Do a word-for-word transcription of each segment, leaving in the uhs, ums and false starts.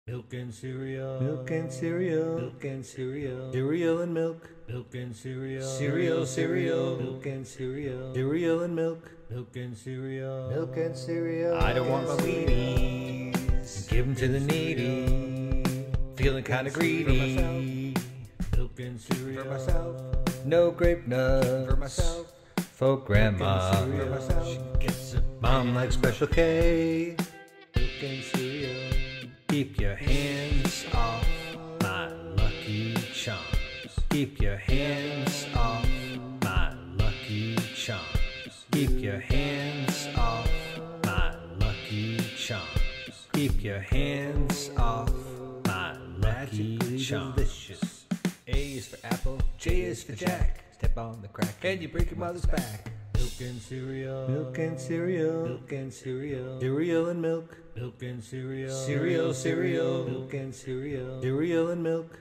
Milk and cereal. Milk and cereal. Milk and cereal. Cereal and milk. Milk and cereal. Cereal, cereal. Milk and cereal. Cereal and milk. Milk and cereal. Milk and cereal. I don't want my Wheaties. Give them to the needy. Feeling kind of greedy. Milk and cereal. For myself. No grape nuts. For myself. For grandma. For myself. She gets it. Mom likes Special K. Milk and cereal. Keep your hands off my Lucky Charms. Keep your hands off my Lucky Charms. Keep your hands off my Lucky Charms. Keep your hands off my Lucky Charms. Delicious. A is for apple. J is for Jack. Step on the crack and you break your mother's back. Milk and cereal. Milk and cereal. Milk and cereal. Cereal and milk. Milk and cereal. Cereal, cereal. Milk and cereal. Cereal and milk.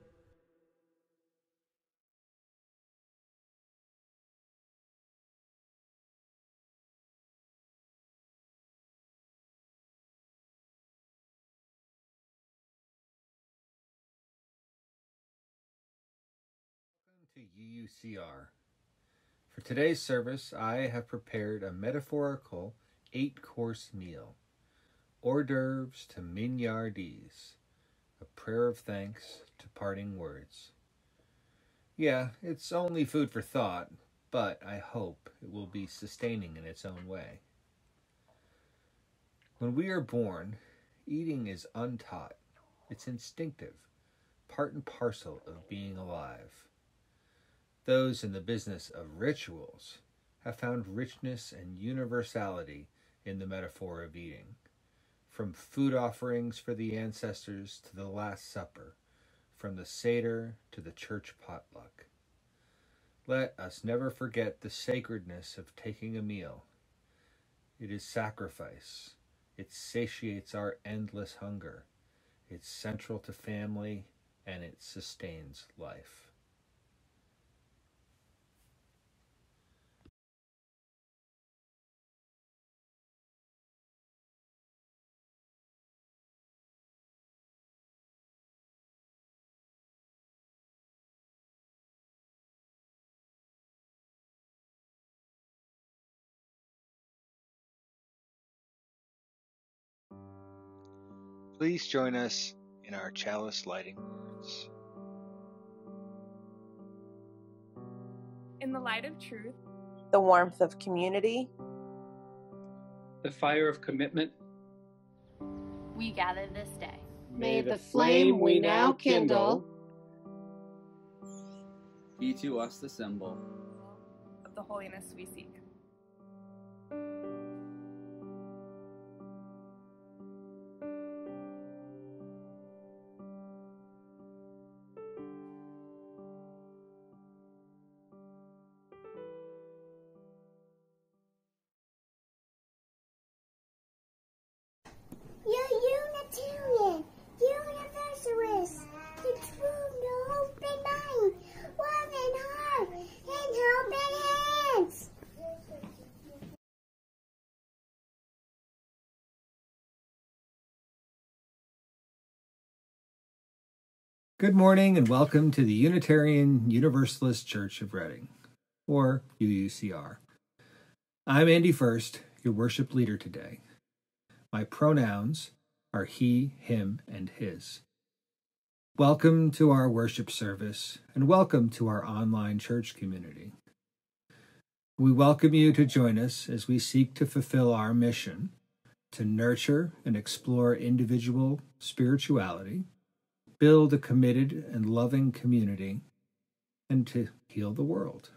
Welcome to U U C R. For today's service, I have prepared a metaphorical eight-course meal. Hors d'oeuvres to mignardises, a prayer of thanks to parting words. Yeah, it's only food for thought, but I hope it will be sustaining in its own way. When we are born, eating is untaught. It's instinctive, part and parcel of being alive. Those in the business of rituals have found richness and universality in the metaphor of eating. From food offerings for the ancestors to the Last Supper, from the Seder to the church potluck. Let us never forget the sacredness of taking a meal. It is sacrifice. It satiates our endless hunger. It's central to family, and it sustains life. Please join us in our chalice lighting words. In the light of truth, the warmth of community, the fire of commitment, we gather this day. May the flame we now kindle be to us the symbol of the holiness we seek. Unitarian, Universalist, the true no open mind, one in heart, and open hands. Good morning and welcome to the Unitarian Universalist Church of Reading, or U U C R. I'm Andy First, your worship leader today. My pronouns are he, him, and his. Welcome to our worship service, and welcome to our online church community. We welcome you to join us as we seek to fulfill our mission to nurture and explore individual spirituality, build a committed and loving community, and to heal the world.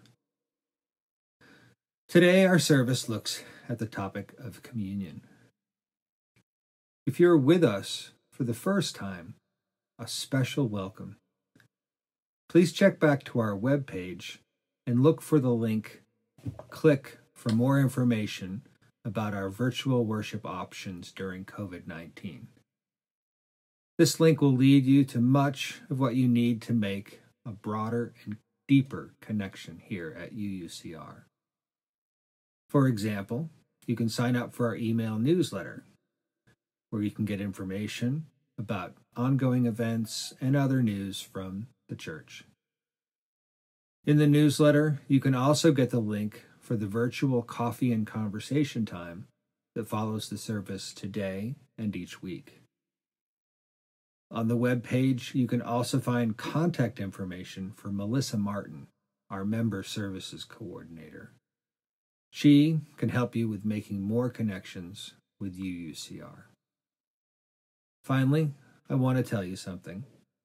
Today, our service looks at the topic of communion. If you're with us for the first time, a special welcome. Please check back to our webpage and look for the link. Click for more information about our virtual worship options during COVID nineteen. This link will lead you to much of what you need to make a broader and deeper connection here at U U C R. For example, you can sign up for our email newsletter, where you can get information about ongoing events and other news from the church. In the newsletter, you can also get the link for the virtual coffee and conversation time that follows the service today and each week. On the web page, you can also find contact information for Melissa Martin, our Member Services Coordinator. She can help you with making more connections with U U C R. Finally, I want to tell you something.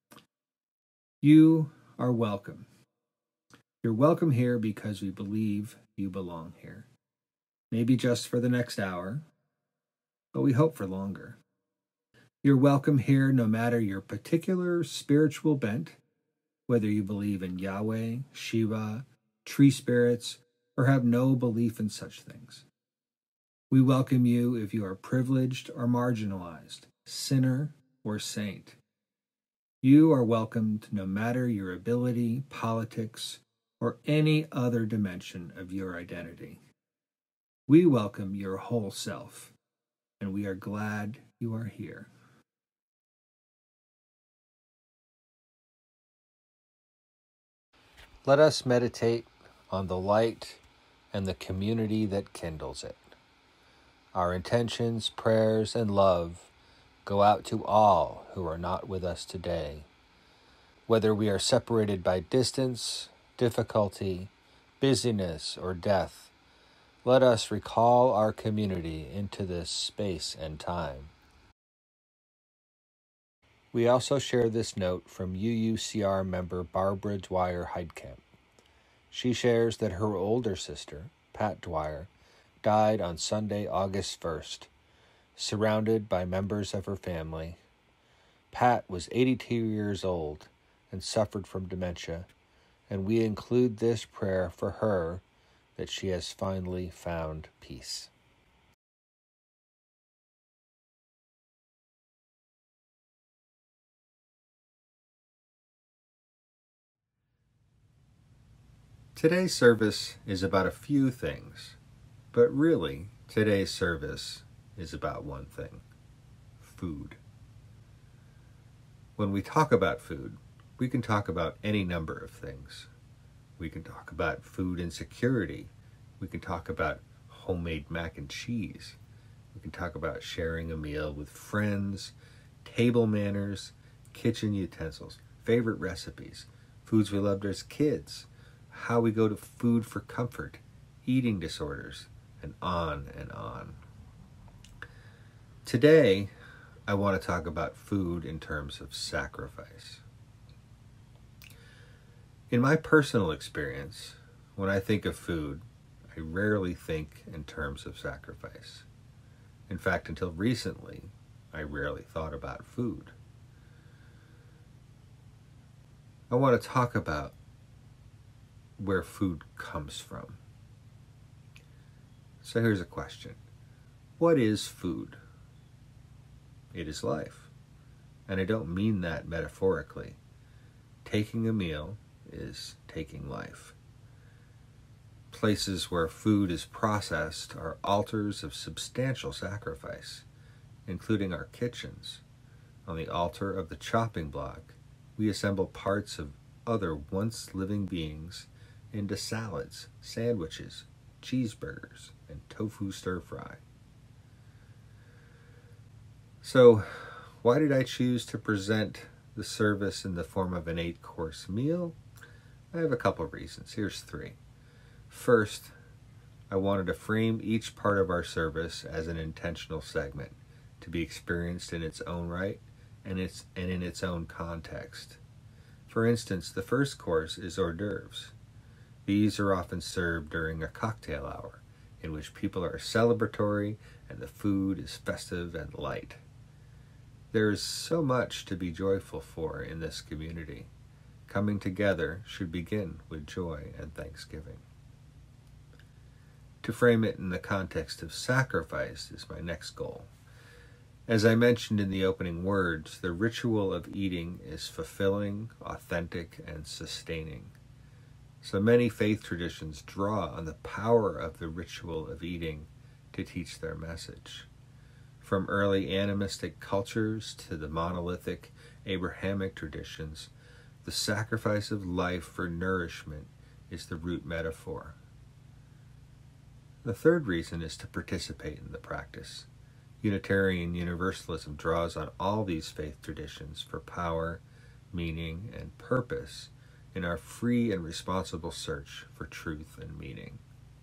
You are welcome. You're welcome here because we believe you belong here. Maybe just for the next hour, but we hope for longer. You're welcome here no matter your particular spiritual bent, whether you believe in Yahweh, Shiva, tree spirits, or have no belief in such things. We welcome you if you are privileged or marginalized, sinner or saint. You are welcomed no matter your ability, politics, or any other dimension of your identity. We welcome your whole self, and we are glad you are here. Let us meditate on the light and the community that kindles it. Our intentions, prayers, and love go out to all who are not with us today, whether we are separated by distance, difficulty, busyness, or death. Let us recall our community into this space and time. We also share this note from U U C R member Barbara Dwyer Heidkamp. She shares that her older sister, Pat Dwyer, died on Sunday, August first, surrounded by members of her family. Pat was eighty-two years old and suffered from dementia, and we include this prayer for her that she has finally found peace. Today's service is about a few things, but really, today's service is about one thing: food. When we talk about food, we can talk about any number of things. We can talk about food insecurity. We can talk about homemade mac and cheese. We can talk about sharing a meal with friends, table manners, kitchen utensils, favorite recipes, foods we loved as kids, how we go to food for comfort, eating disorders, and on and on. Today, I want to talk about food in terms of sacrifice. In my personal experience, when I think of food, I rarely think in terms of sacrifice. In fact, until recently, I rarely thought about food. I want to talk about where food comes from. So here's a question. What is food? It is life. And I don't mean that metaphorically. Taking a meal is taking life. Places where food is processed are altars of substantial sacrifice, including our kitchens. On the altar of the chopping block, we assemble parts of other once living beings into salads, sandwiches, cheeseburgers, and tofu stir-fry. So, why did I choose to present the service in the form of an eight-course meal? I have a couple of reasons. Here's three. First, I wanted to frame each part of our service as an intentional segment to be experienced in its own right and, its, and in its own context. For instance, the first course is hors d'oeuvres. These are often served during a cocktail hour, in which people are celebratory and the food is festive and light. There is so much to be joyful for in this community. Coming together should begin with joy and thanksgiving. To frame it in the context of sacrifice is my next goal. As I mentioned in the opening words, the ritual of eating is fulfilling, authentic, and sustaining. So many faith traditions draw on the power of the ritual of eating to teach their message. From early animistic cultures to the monolithic Abrahamic traditions, the sacrifice of life for nourishment is the root metaphor. The third reason is to participate in the practice. Unitarian Universalism draws on all these faith traditions for power, meaning, and purpose in our free and responsible search for truth and meaning.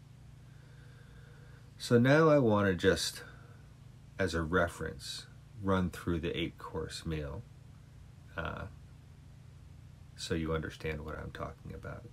So now I want to just, as a reference, run through the eight-course meal uh, so you understand what I'm talking about.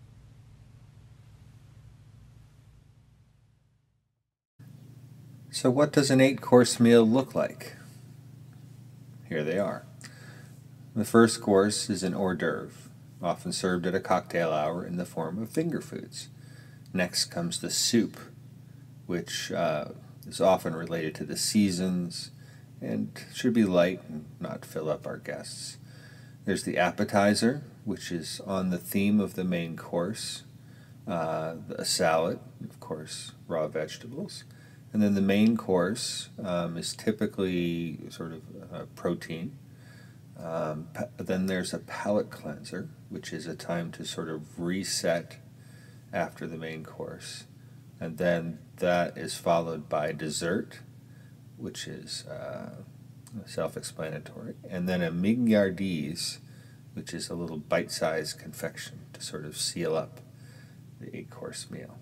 So what does an eight-course meal look like? Here they are. The first course is an hors d'oeuvre, often served at a cocktail hour in the form of finger foods. Next comes the soup, which uh, is often related to the seasons and should be light and not fill up our guests. There's the appetizer, which is on the theme of the main course, uh, a salad, of course, raw vegetables. And then the main course um, is typically sort of uh, protein. Um, pa- then there's a palate cleanser, which is a time to sort of reset after the main course. And then that is followed by dessert, which is uh, self-explanatory. And then a mignardise, which is a little bite-sized confection to sort of seal up the eight-course meal.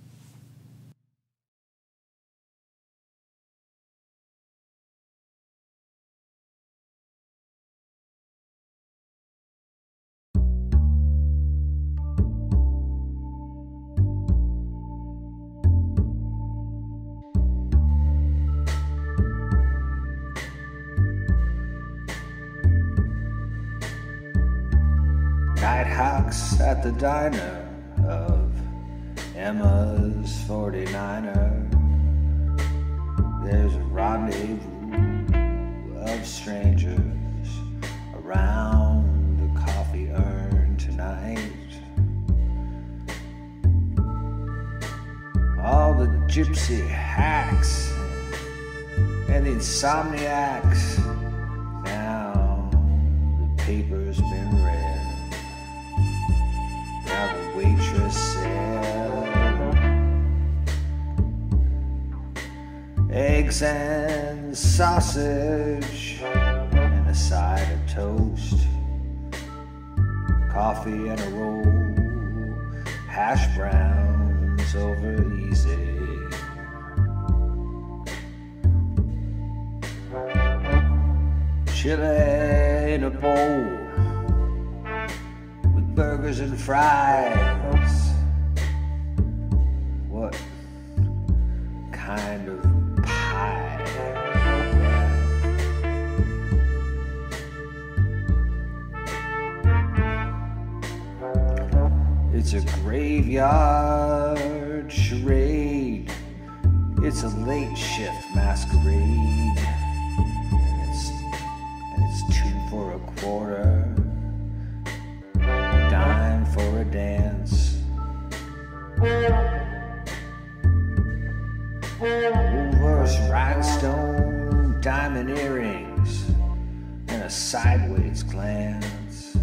Nighthawks at the diner of Emma's forty-niner. There's a rendezvous of strangers around the coffee urn tonight. All the gypsy hacks and the insomniacs. Now the paper's been read. Now the waitress said, eggs and sausage and a side of toast, coffee and a roll, hash browns over easy. Chili in a bowl, burgers and fries. What kind of pie? It's a graveyard charade. It's a late shift masquerade. And it's, and it's two for a quarter. Dime for a dance. Woolworth's rhinestone diamond earrings and a sideways glance.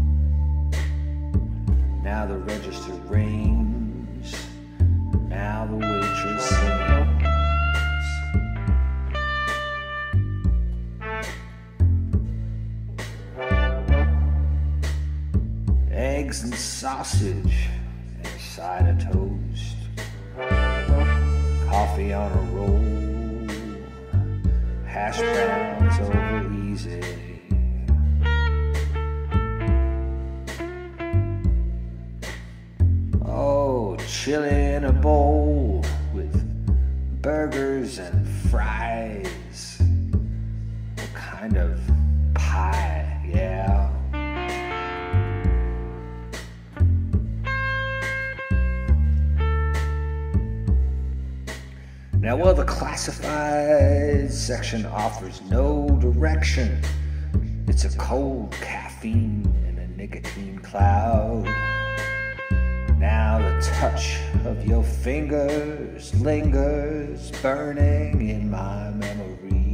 Now the register rings. Now the waitress sings. Eggs and sausage and a side of toast, coffee on a roll, hash browns over easy. Oh, chili in a bowl with burgers and fries. What kind of pie, yeah? Now, while the classified section offers no direction, it's a cold caffeine and a nicotine cloud. Now the touch of your fingers lingers, burning in my memory.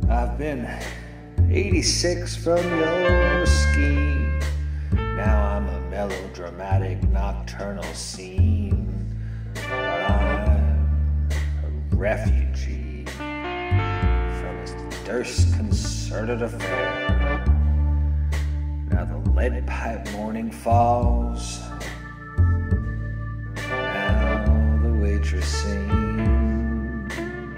I've been eighty-six from your scheme. Now I'm a melodramatic nocturnal scene. But I'm a refugee from this Durst concerted affair. Now the lead pipe morning falls. Now the waitress sings.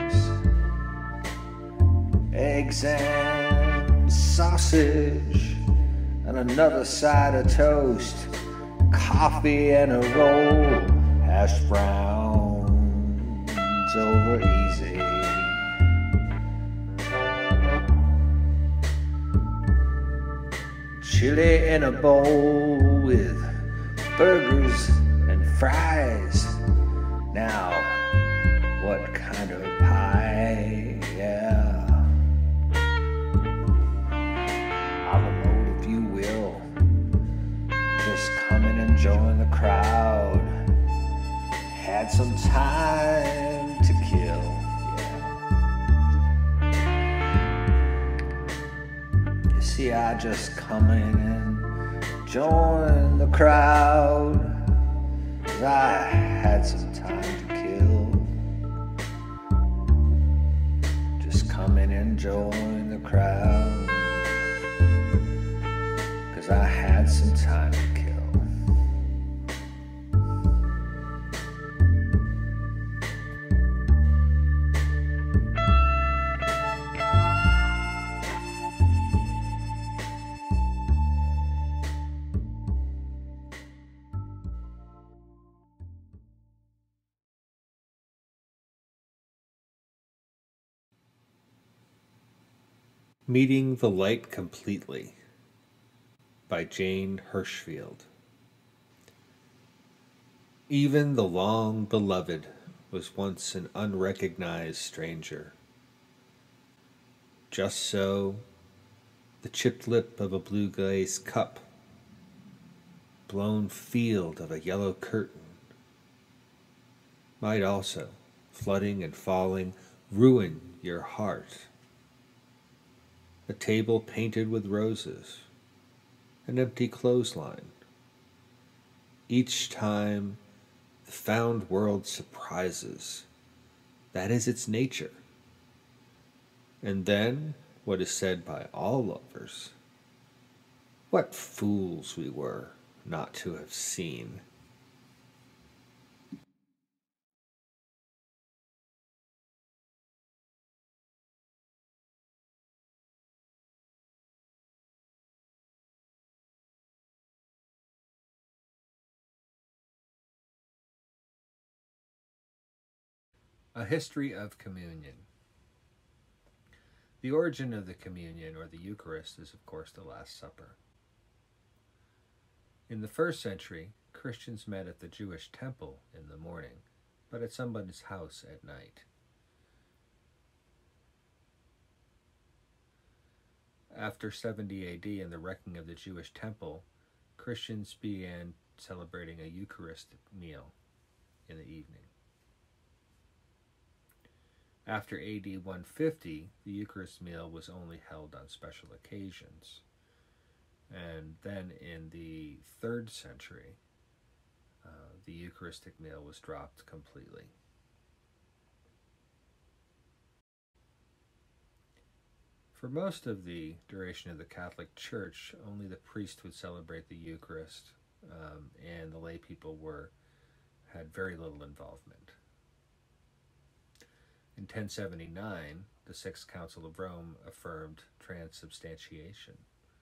Eggs and sausage and another side of toast, coffee and a roll, hash browns over easy. Chili in a bowl with burgers and fries. Now, what kind of pie? Yeah. A la mode, if you will. Just come and enjoy the crowd. Had some time to kill. Yeah. You see, I just come in and join the crowd. 'Cause I had some time to kill. Just come in and join the crowd. 'Cause I had some time to kill. Meeting the Light Completely by Jane Hirshfield. Even the long beloved was once an unrecognized stranger. Just so, the chipped lip of a blue glaze cup, blown field of a yellow curtain, might also, flooding and falling, ruin your heart. A table painted with roses, an empty clothesline. Each time the found world surprises. That is its nature. And then what is said by all lovers. What fools we were not to have seen. A history of communion. The origin of the communion, or the Eucharist, is of course the Last Supper. In the first century, Christians met at the Jewish temple in the morning, but at somebody's house at night. After seventy A D and the wrecking of the Jewish temple, Christians began celebrating a Eucharistic meal in the evening. After A D one fifty, the Eucharist meal was only held on special occasions. And then in the third century, uh, the Eucharistic meal was dropped completely. For most of the duration of the Catholic Church, only the priest would celebrate the Eucharist, um, and the lay people were had very little involvement. In ten seventy-nine, the Sixth Council of Rome affirmed transubstantiation.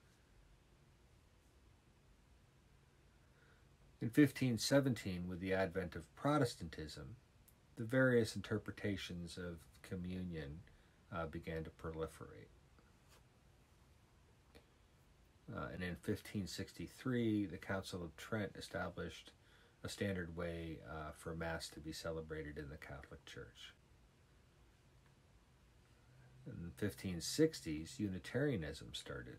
In fifteen seventeen, with the advent of Protestantism, the various interpretations of communion uh, began to proliferate. Uh, and in fifteen sixty-three, the Council of Trent established a standard way uh, for Mass to be celebrated in the Catholic Church. In the fifteen sixties, Unitarianism started.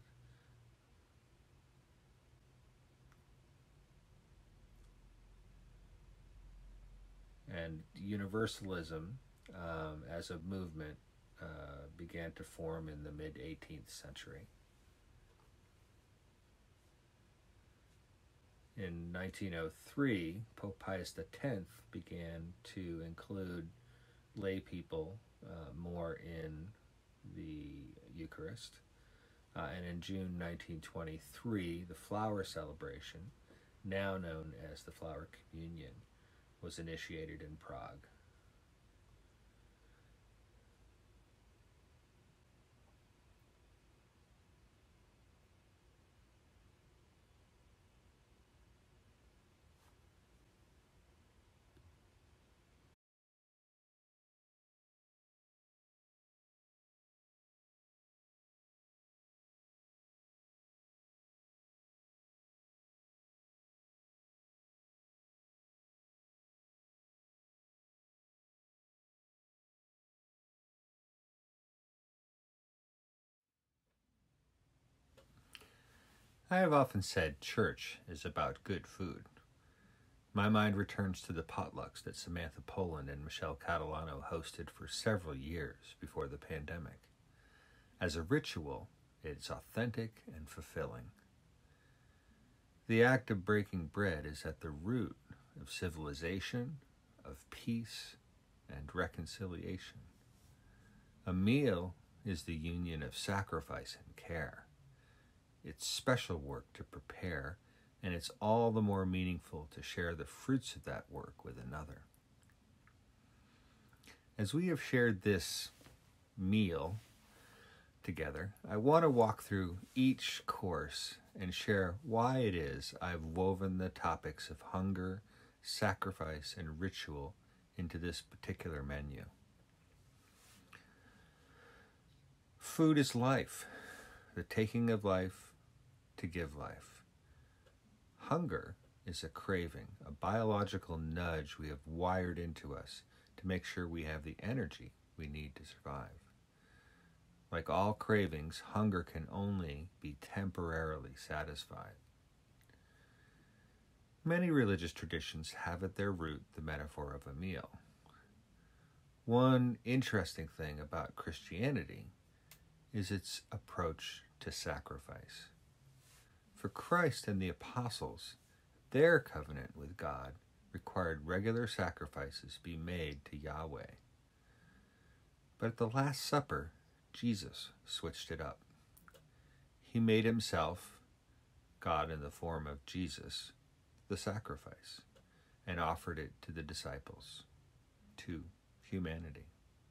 And Universalism, um, as a movement, uh, began to form in the mid-eighteenth century. In nineteen oh three, Pope Pius X began to include lay people uh, more in the Eucharist. Uh, and in June nineteen twenty-three, the flower celebration, now known as the Flower Communion, was initiated in Prague. I have often said church is about good food. My mind returns to the potlucks that Samantha Poland and Michelle Catalano hosted for several years before the pandemic. As a ritual, it's authentic and fulfilling. The act of breaking bread is at the root of civilization, of peace, and reconciliation. A meal is the union of sacrifice and care. It's special work to prepare, and it's all the more meaningful to share the fruits of that work with another. As we have shared this meal together, I want to walk through each course and share why it is I've woven the topics of hunger, sacrifice, and ritual into this particular menu. Food is life, the taking of life to give life. Hunger is a craving, a biological nudge we have wired into us to make sure we have the energy we need to survive. Like all cravings, hunger can only be temporarily satisfied. Many religious traditions have at their root the metaphor of a meal. One interesting thing about Christianity is its approach to sacrifice. For Christ and the apostles, their covenant with God required regular sacrifices be made to Yahweh. But at the Last Supper, Jesus switched it up. He made himself, God in the form of Jesus, the sacrifice, and offered it to the disciples, to humanity.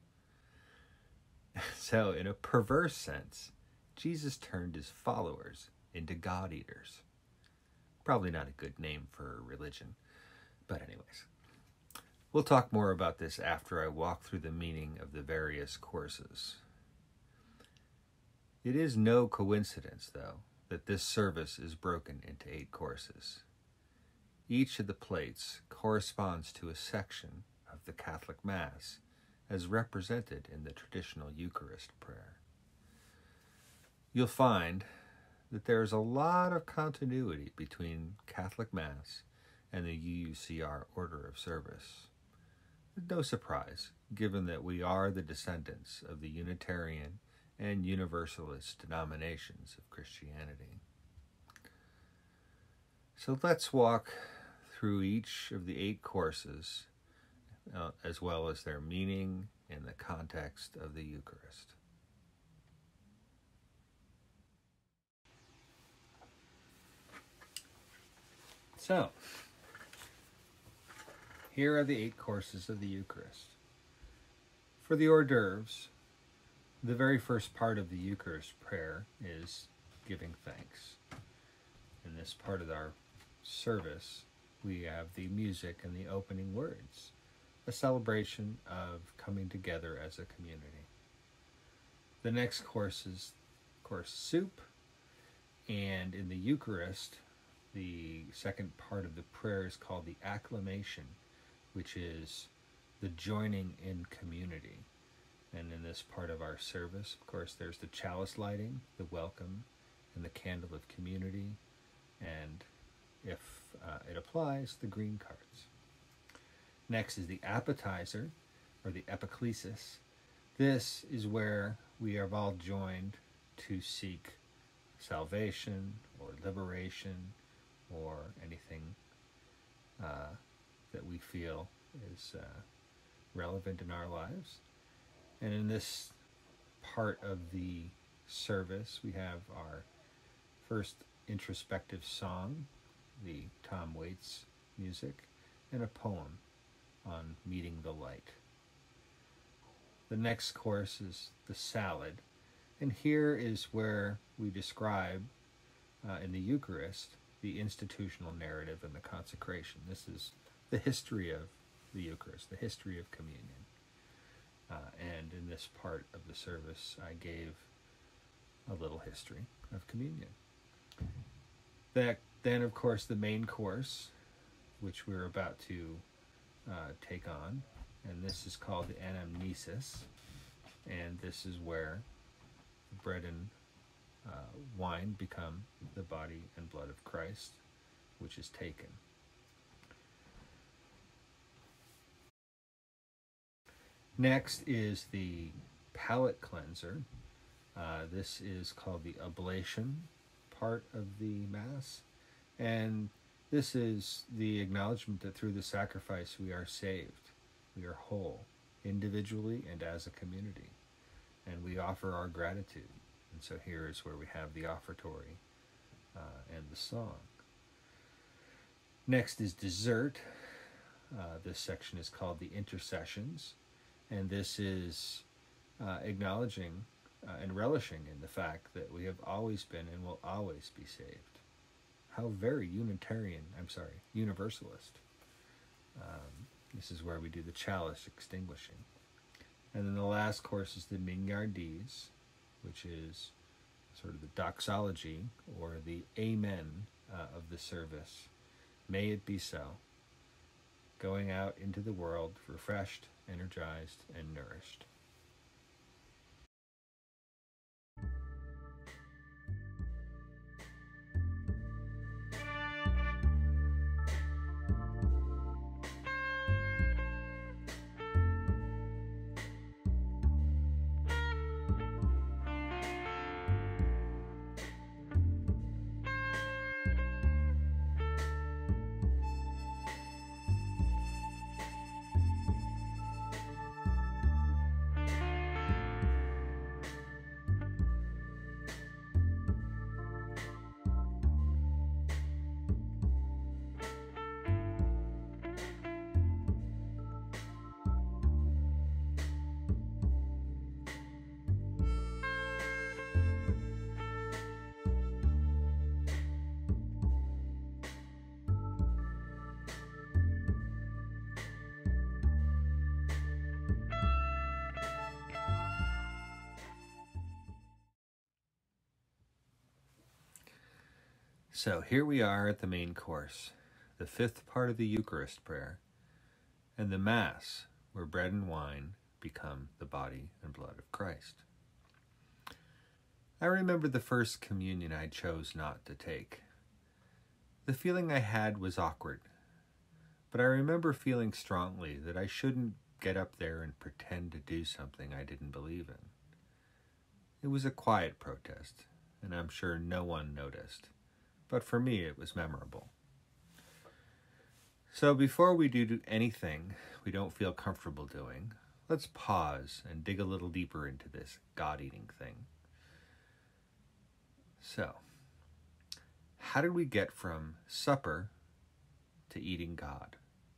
So, in a perverse sense, Jesus turned his followers into God-eaters. Probably not a good name for a religion, but anyways. We'll talk more about this after I walk through the meaning of the various courses. It is no coincidence, though, that this service is broken into eight courses. Each of the plates corresponds to a section of the Catholic Mass as represented in the traditional Eucharist prayer. You'll find that there is a lot of continuity between Catholic Mass and the U U C R order of service. No surprise, given that we are the descendants of the Unitarian and Universalist denominations of Christianity. So let's walk through each of the eight courses, uh, as well as their meaning in the context of the Eucharist. So, here are the eight courses of the Eucharist. For the hors d'oeuvres, the very first part of the Eucharist prayer is giving thanks. In this part of our service, we have the music and the opening words, a celebration of coming together as a community. The next course is course soup, and in the Eucharist, the second part of the prayer is called the acclamation, which is the joining in community. And in this part of our service, of course, there's the chalice lighting, the welcome, and the candle of community, and if uh, it applies, the green cards. Next is the appetizer, or the epiclesis. This is where we are all joined to seek salvation or liberation or anything uh, that we feel is uh, relevant in our lives. And in this part of the service, we have our first introspective song, the Tom Waits music, and a poem on meeting the light. The next course is the salad, and here is where we describe uh, in the Eucharist the institutional narrative and the consecration. This is the history of the Eucharist, the history of communion. Uh, and in this part of the service, I gave a little history of communion. That, then, of course, the main course, which we're about to uh, take on, and this is called the anamnesis, and this is where bread and uh, wine become the body and blood of Christ, which is taken. Next is the palate cleanser. Uh, this is called the oblation part of the Mass, and this is the acknowledgement that through the sacrifice we are saved. We are whole, individually and as a community, and we offer our gratitude. And so here is where we have the offertory uh, and the song. Next is dessert. Uh, this section is called the intercessions, and this is uh, acknowledging uh, and relishing in the fact that we have always been and will always be saved. How very Unitarian, I'm sorry, Universalist. Um, this is where we do the chalice extinguishing. And then the last course is the Mignardise, which is sort of the doxology or the amen uh, of the service. May it be so. Going out into the world refreshed, energized, and nourished. So here we are at the main course, the fifth part of the Eucharist prayer, and the Mass, where bread and wine become the body and blood of Christ. I remember the first communion I chose not to take. The feeling I had was awkward, but I remember feeling strongly that I shouldn't get up there and pretend to do something I didn't believe in. It was a quiet protest, and I'm sure no one noticed. But for me, it was memorable. So before we do anything we don't feel comfortable doing, let's pause and dig a little deeper into this God-eating thing. So, how did we get from supper to eating God?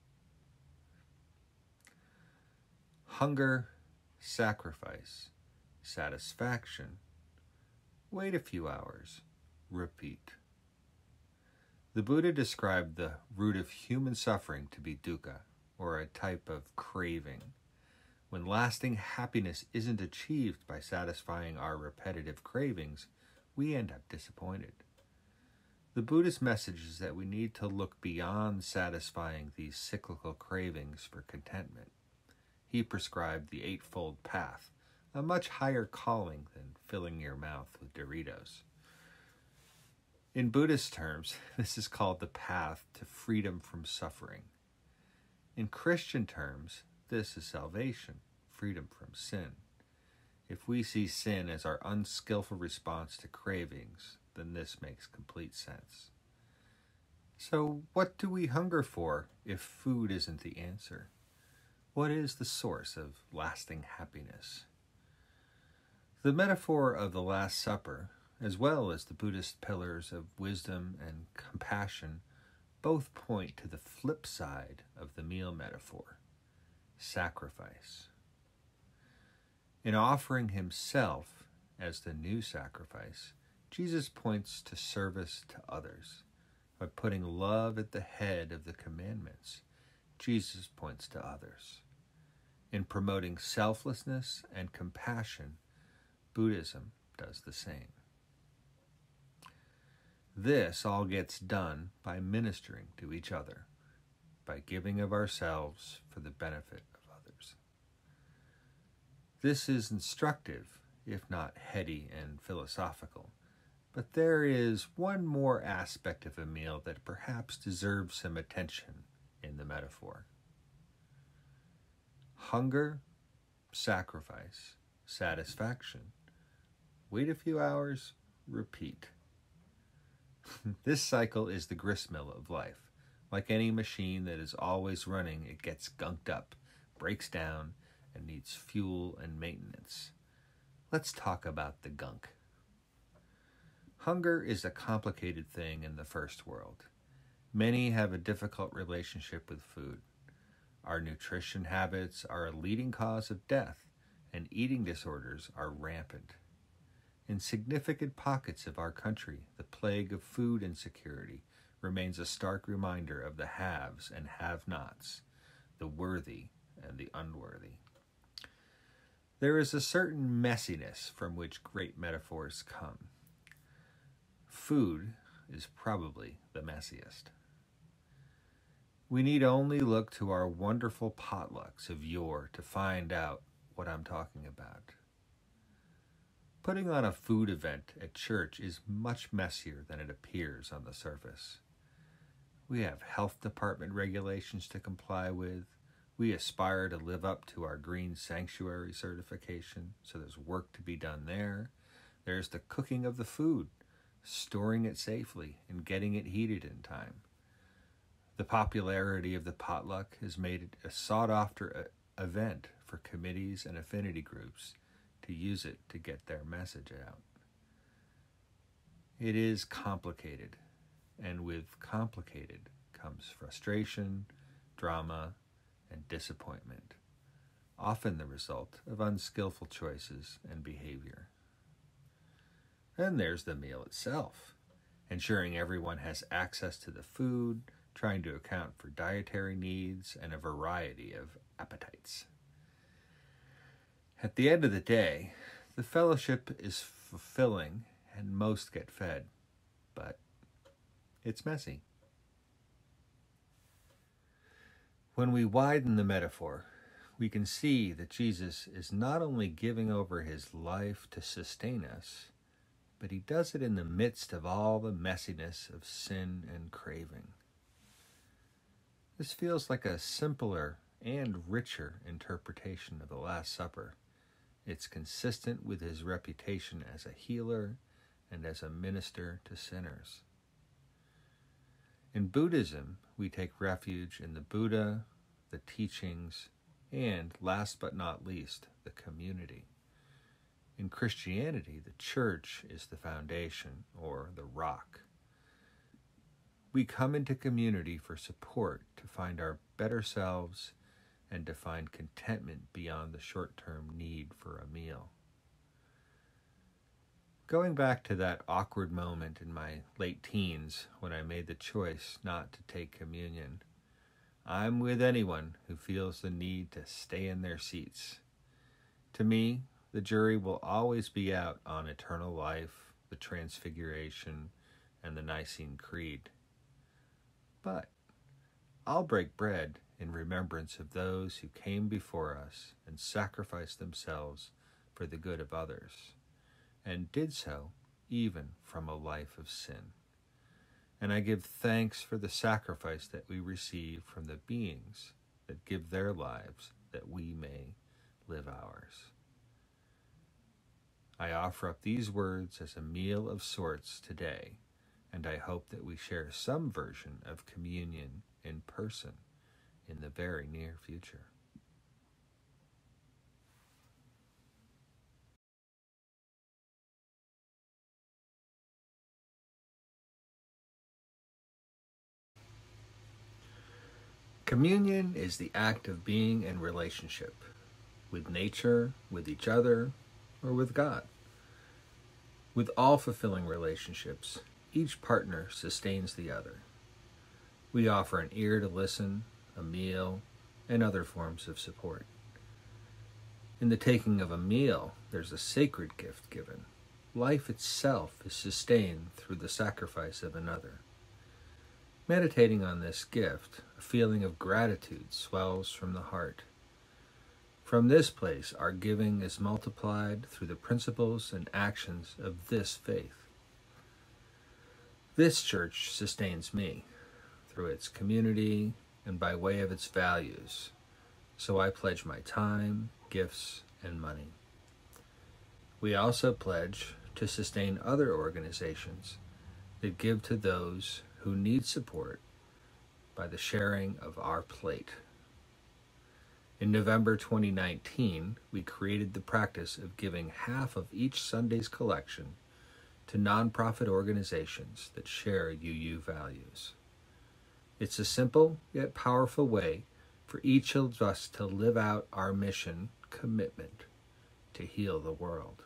Hunger, sacrifice, satisfaction. Wait a few hours, repeat. The Buddha described the root of human suffering to be dukkha, or a type of craving. When lasting happiness isn't achieved by satisfying our repetitive cravings, we end up disappointed. The Buddhist message is that we need to look beyond satisfying these cyclical cravings for contentment. He prescribed the Eightfold Path, a much higher calling than filling your mouth with Doritos. In Buddhist terms, this is called the path to freedom from suffering. In Christian terms, this is salvation, freedom from sin. If we see sin as our unskillful response to cravings, then this makes complete sense. So what do we hunger for if food isn't the answer? What is the source of lasting happiness? The metaphor of the Last Supper, as well as the Buddhist pillars of wisdom and compassion, both point to the flip side of the meal metaphor, sacrifice. In offering himself as the new sacrifice, Jesus points to service to others. By putting love at the head of the commandments, Jesus points to others. In promoting selflessness and compassion, Buddhism does the same. This all gets done by ministering to each other, by giving of ourselves for the benefit of others. This is instructive, if not heady and philosophical, but there is one more aspect of a meal that perhaps deserves some attention in the metaphor. Hunger, sacrifice, satisfaction. Wait a few hours, repeat. This cycle is the gristmill of life. Like any machine that is always running, it gets gunked up, breaks down, and needs fuel and maintenance. Let's talk about the gunk. Hunger is a complicated thing in the first world. Many have a difficult relationship with food. Our nutrition habits are a leading cause of death, and eating disorders are rampant. In significant pockets of our country, the plague of food insecurity remains a stark reminder of the haves and have-nots, the worthy and the unworthy. There is a certain messiness from which great metaphors come. Food is probably the messiest. We need only look to our wonderful potlucks of yore to find out what I'm talking about. Putting on a food event at church is much messier than it appears on the surface. We have health department regulations to comply with. We aspire to live up to our green sanctuary certification, so there's work to be done there. There's the cooking of the food, storing it safely, and getting it heated in time. The popularity of the potluck has made it a sought-after event for committees and affinity groups to use it to get their message out. It is complicated, and with complicated comes frustration, drama, and disappointment, often the result of unskillful choices and behavior. Then there's the meal itself, ensuring everyone has access to the food, trying to account for dietary needs and a variety of appetites. At the end of the day, the fellowship is fulfilling and most get fed, but it's messy. When we widen the metaphor, we can see that Jesus is not only giving over his life to sustain us, but he does it in the midst of all the messiness of sin and craving. This feels like a simpler and richer interpretation of the Last Supper. It's consistent with his reputation as a healer and as a minister to sinners. In Buddhism, we take refuge in the Buddha, the teachings, and, last but not least, the community. In Christianity, the church is the foundation, or the rock. We come into community for support to find our better selves and to find contentment beyond the short-term need for a meal. Going back to that awkward moment in my late teens when I made the choice not to take communion, I'm with anyone who feels the need to stay in their seats. To me, the jury will always be out on eternal life, the Transfiguration, and the Nicene Creed. But I'll break bread in remembrance of those who came before us and sacrificed themselves for the good of others, and did so even from a life of sin. And I give thanks for the sacrifice that we receive from the beings that give their lives that we may live ours. I offer up these words as a meal of sorts today, and I hope that we share some version of communion in person in the very near future. Communion is the act of being in relationship with nature, with each other, or with God. With all fulfilling relationships, each partner sustains the other. We offer an ear to listen, a meal, and other forms of support. In the taking of a meal, there's a sacred gift given. Life itself is sustained through the sacrifice of another. Meditating on this gift, a feeling of gratitude swells from the heart. From this place, our giving is multiplied through the principles and actions of this faith. This church sustains me through its community and by way of its values, so I pledge my time, gifts, and money. We also pledge to sustain other organizations that give to those who need support by the sharing of our plate. In November twenty nineteen, we created the practice of giving half of each Sunday's collection to nonprofit organizations that share U U values. It's a simple yet powerful way for each of us to live out our mission commitment to heal the world.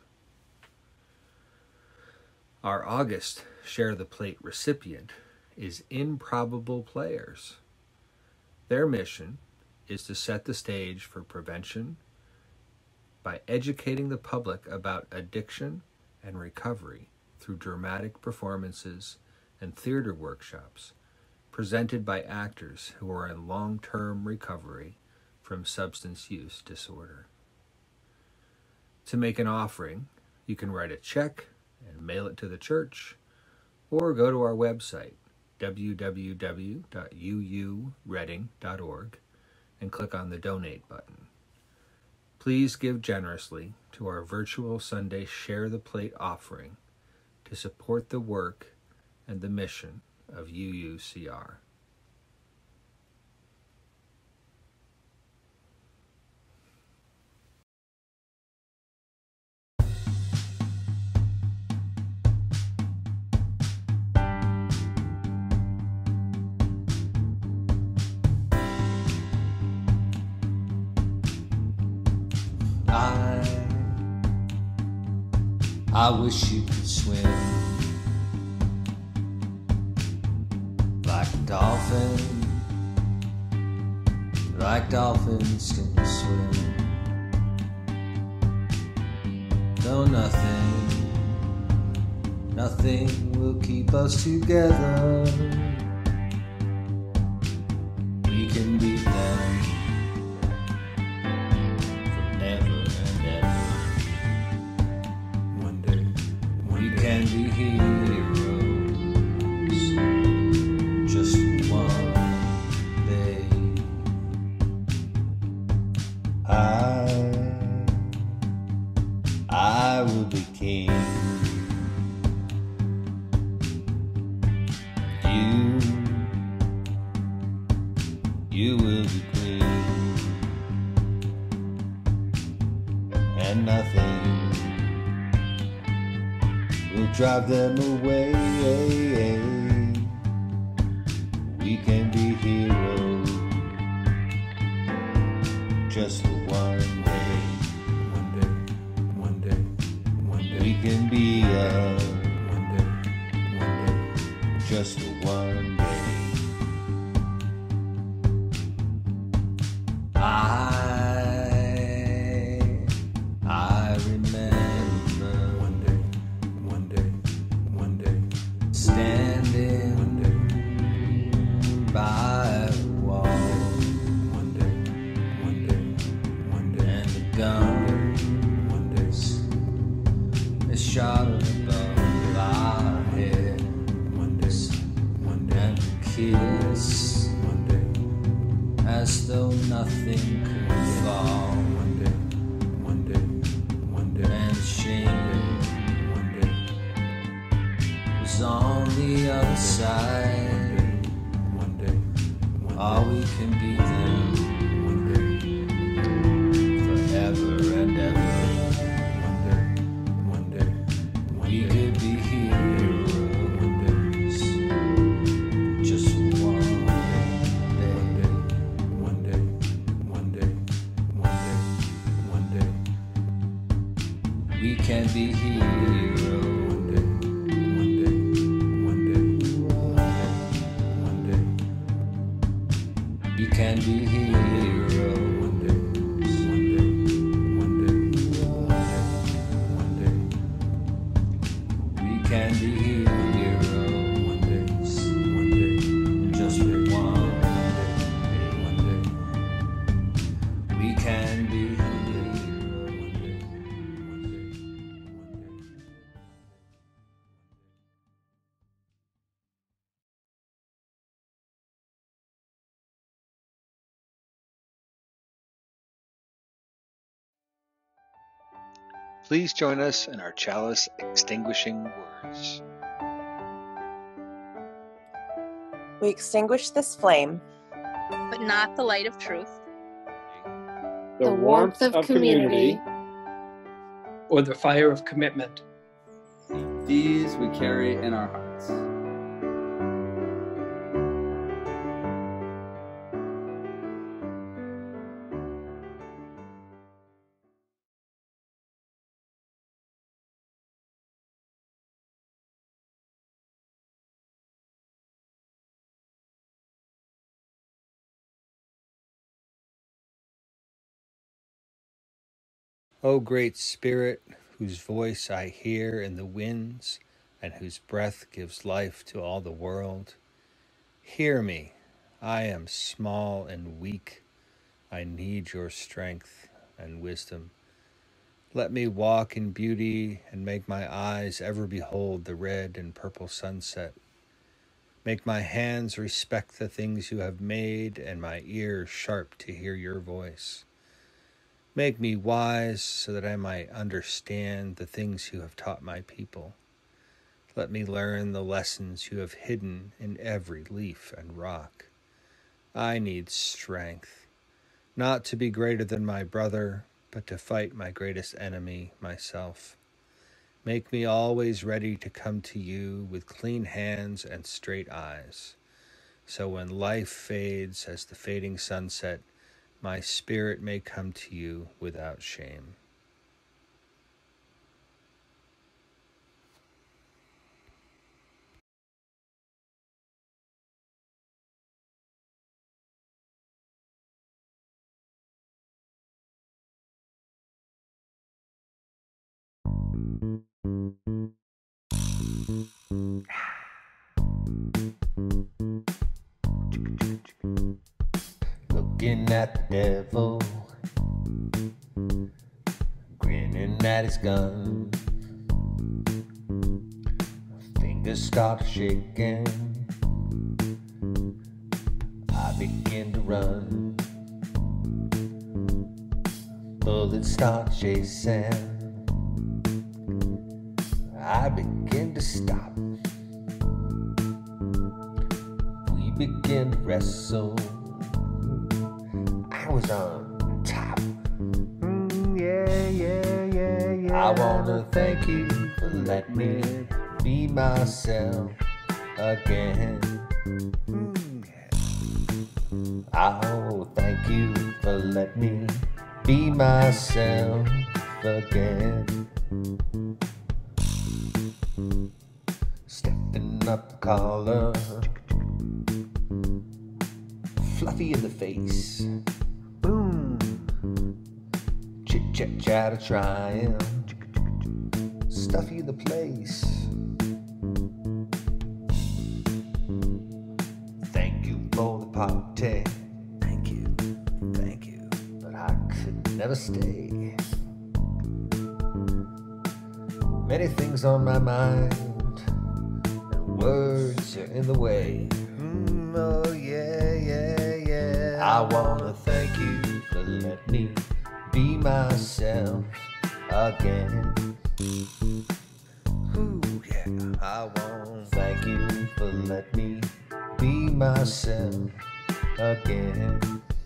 Our August Share the Plate recipient is Improbable Players. Their mission is to set the stage for prevention by educating the public about addiction and recovery through dramatic performances and theater workshops presented by actors who are in long-term recovery from substance use disorder. To make an offering, you can write a check and mail it to the church, or go to our website, w w w dot u u reading dot org, and click on the Donate button. Please give generously to our virtual Sunday Share the Plate offering to support the work and the mission of U U C R. I, I wish you could swim like a dolphin, like dolphins can swim. No, nothing, nothing will keep us together. We can beat them forever and ever. One day, we can be heroes. Just one day. I, I will be king. You, you will be queen. And nothing will drive them away. We can be heroes just for one day. One day, one day, one day. We can be uh, one day, one day, just for one day. I, I remember one day, one day, one day, standing one day by the wall. One day, one day, one day, and the gun one day is shot above our head. One day, one day, and the kiss one day, as though nothing could fall. One day, one day, one day, and shame. who's on the other side. One day, one day, all we can be then. One day, forever and ever. One day, one day, one we day, could be heroes. Just one day, one day, one day, one day, one day, one day. We can be heroes. One day, one day, one day, one day, one day. We can be heroes. One day, one day, one day, one day, one day. We can be heroes. One day, one day, just one day, one day. We can be heroes. One day, one day, one day. Please join us in our chalice extinguishing words. We extinguish this flame, but not the light of truth, the warmth of community, or the fire of commitment. These we carry in our hearts. O great Spirit, whose voice I hear in the winds, and whose breath gives life to all the world, hear me. I am small and weak. I need your strength and wisdom. Let me walk in beauty and make my eyes ever behold the red and purple sunset. Make my hands respect the things you have made and my ears sharp to hear your voice. Make me wise so that I might understand the things you have taught my people. Let me learn the lessons you have hidden in every leaf and rock. I need strength, not to be greater than my brother, but to fight my greatest enemy, myself. Make me always ready to come to you with clean hands and straight eyes, so when life fades as the fading sunset, my spirit may come to you without shame. Looking at the devil, grinning at his gun. Fingers start shaking, I begin to run. Bullets start chasing, I begin to stop. We begin to wrestle, I was on top. Mm, yeah, yeah, yeah, yeah. I wanna thank you for letting me be myself again. Mm, yeah. Oh, thank you for letting me be myself again. Stepping up the collar, fluffy in the face. Boom. Chit chat chatter trying, stuffy in the place. Thank you for the party. Thank you, thank you. But I could never stay. Many things on my mind, and words are in the way. Mm, oh yeah, yeah, yeah. I wanna thank you for letting me be myself again. Ooh. Ooh, yeah. I won't Thank you for letting me be myself again.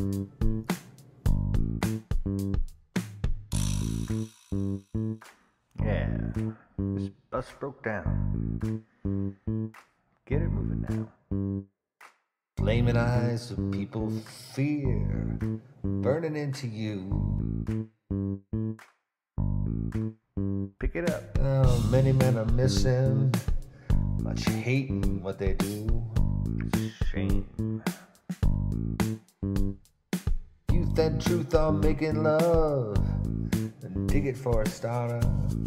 Yeah, this bus broke down. Get it moving now. Flaming eyes of people fear burning into you. Pick it up. Oh, many men are missing, much hating what they do. Shame. Youth and truth are making love, and dig it for a starter.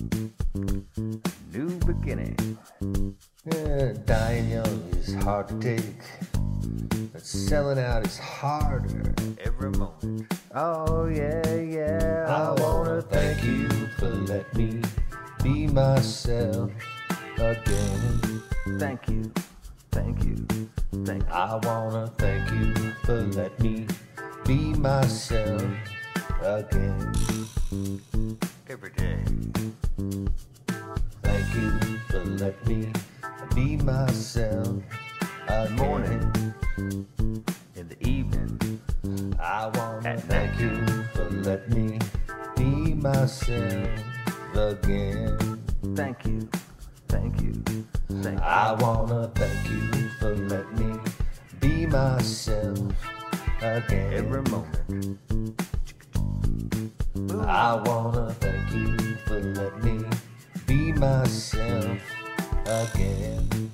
New beginning. Yeah, dying young is hard to take, but selling out is harder Every moment. Oh, yeah, yeah. I wanna thank you for letting me be myself again. Thank you. Thank you. Thank you. I wanna thank you for letting me be myself again. Every day. Thank you for letting me be myself again. Morning. In the evening. I wanna At thank night. you for letting me be myself again. Thank you. Thank you. Thank you. I wanna thank you for letting me be myself again. Every moment. I wanna thank you for letting me be myself again.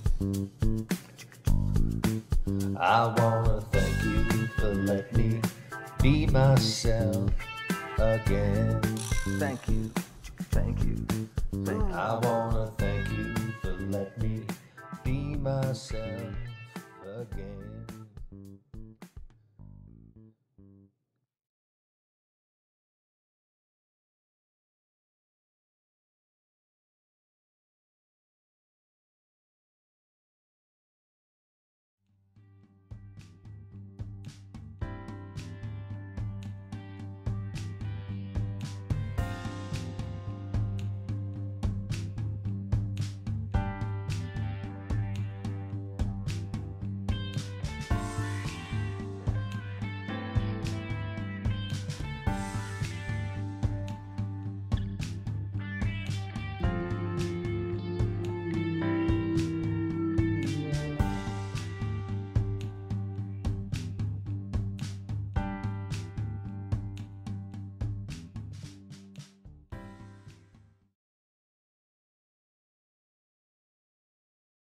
I wanna thank you for letting me be myself again. Thank you. Thank you. Thank you. I wanna thank you for letting me be myself again.